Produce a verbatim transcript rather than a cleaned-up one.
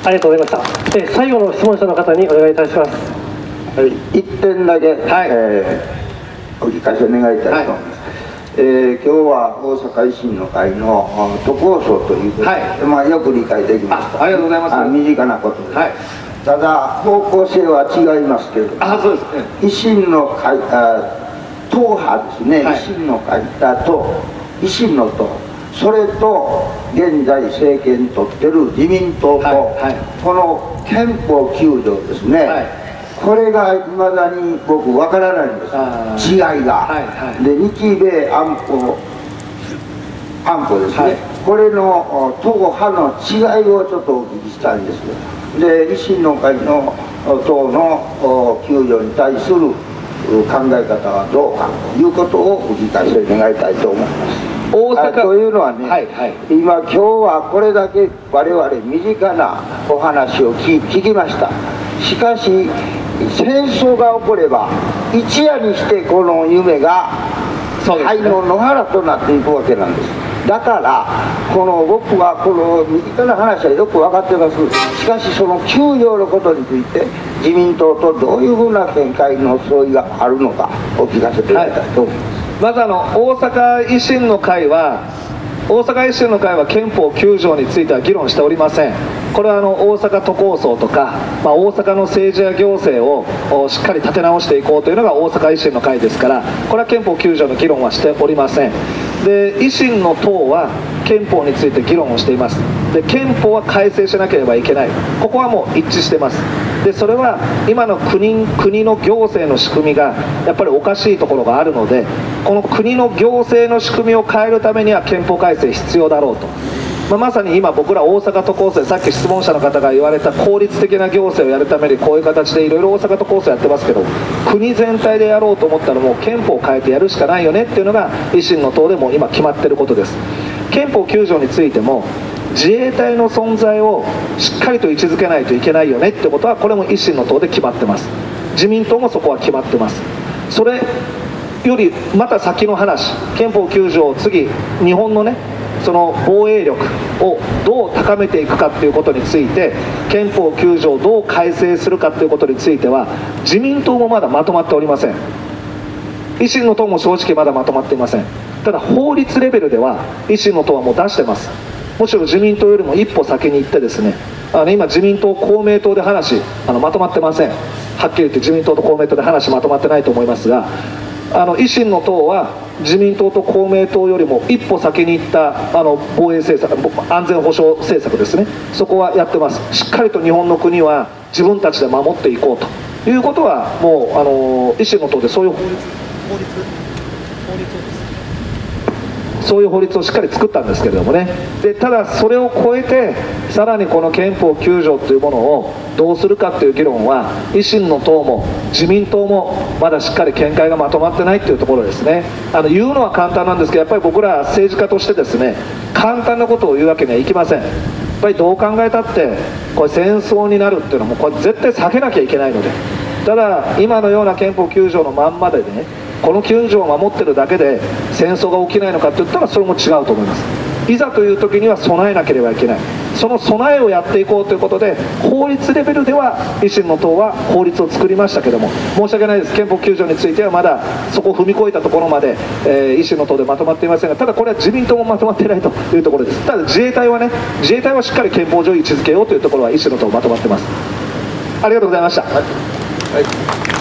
ありがとうございました。え最後の質問者の方にお願いいたします。 はい、いってんだけ、はい、えー、お聞かせ願いたいと思います。はい、えー、今日は大阪維新の会の都構想ということで、はい、まあ、よく理解できました。 あ, ありがとうございます。 身近なことです、はい、ただ方向性は違いますけれども、 あ、そうです、ね、 維新の会、あ、党派ですね、はい、維新の会と維新の党、それと現在政権取ってる自民党と、はいはい、この憲法きゅうじょうですね、はい、これがいまだに僕わからないんです、違いが、はいはい、で日米安保安保ですね、はい、これの党派の違いをちょっとお聞きしたいんです。で維新の会の党のきゅうじょうに対する考え方はどうかということをお聞かせ願いたいと思います。大阪というのはね、はいはい、今今日はこれだけ我々身近なお話を 聞, 聞きました。しかし戦争が起これば一夜にしてこの夢が灰の野原となっていくわけなんです。だからこの僕はこの身近な話はよく分かってます。しかしそのきゅうじょうのことについて自民党とどういうふうな見解の相違があるのかお聞かせていただきたいと思います。 まずあの大阪維新の会は大阪維新の会は憲法きゅうじょうについては議論しておりません。これはあの大阪都構想とか、まあ、大阪の政治や行政をしっかり立て直していこうというのが大阪維新の会ですから、これは憲法きゅうじょうの議論はしておりません。で維新の党は憲法について議論をしています。で憲法は改正しなければいけない、ここはもう一致してます。でそれは今の 国, 国の行政の仕組みがやっぱりおかしいところがあるので、この国の行政の仕組みを変えるためには憲法改正必要だろうと、まあ、まさに今僕ら大阪都構成、さっき質問者の方が言われた効率的な行政をやるためにこういう形でいろいろ大阪都構成やってますけど、国全体でやろうと思ったらもう憲法を変えてやるしかないよねっていうのが維新の党でも今決まってることです。憲法きゅうじょうについても自衛隊の存在をしっかりと位置づけないといけないよねってことはこれも維新の党で決まってます。自民党もそこは決まってます。それよりまた先の話、憲法きゅうじょう次日本のねその防衛力をどう高めていくかっていうことについて憲法きゅうじょうをどう改正するかっていうことについては自民党もまだまとまっておりません。維新の党も正直まだまとまっていません。ただ法律レベルでは維新の党はもう出してます。むしろ自民党よりも一歩先に行ってですね、あの今自民党公明党で話あのまとまってません。はっきり言って自民党と公明党で話まとまってないと思いますが、あの維新の党は自民党と公明党よりも一歩先に行ったあの防衛政策、安全保障政策ですね、そこはやってます。しっかりと日本の国は自分たちで守っていこうということはもうあの維新の党でそういう法律法律法律をですねそういう法律をしっかり作ったんですけれどもね。でただそれを超えてさらにこの憲法きゅうじょうというものをどうするかという議論は維新の党も自民党もまだしっかり見解がまとまってないというところですね。あの言うのは簡単なんですけど、やっぱり僕ら政治家としてですね簡単なことを言うわけにはいきません。やっぱりどう考えたってこれ戦争になるっていうのもこれ絶対避けなきゃいけないので、ただ今のような憲法きゅうじょうのまんまでねこのきゅうじょうを守ってるだけで戦争が起きないのかって言ったらそれも違うと思います。いざという時には備えなければいけない、その備えをやっていこうということで法律レベルでは維新の党は法律を作りましたけども、申し訳ないです、憲法きゅうじょうについてはまだそこを踏み越えたところまで、えー、維新の党でまとまっていませんが、ただこれは自民党もまとまっていないというところです。ただ自衛隊はね自衛隊はしっかり憲法上位置づけようというところは維新の党まとまってます。ありがとうございました。はいはい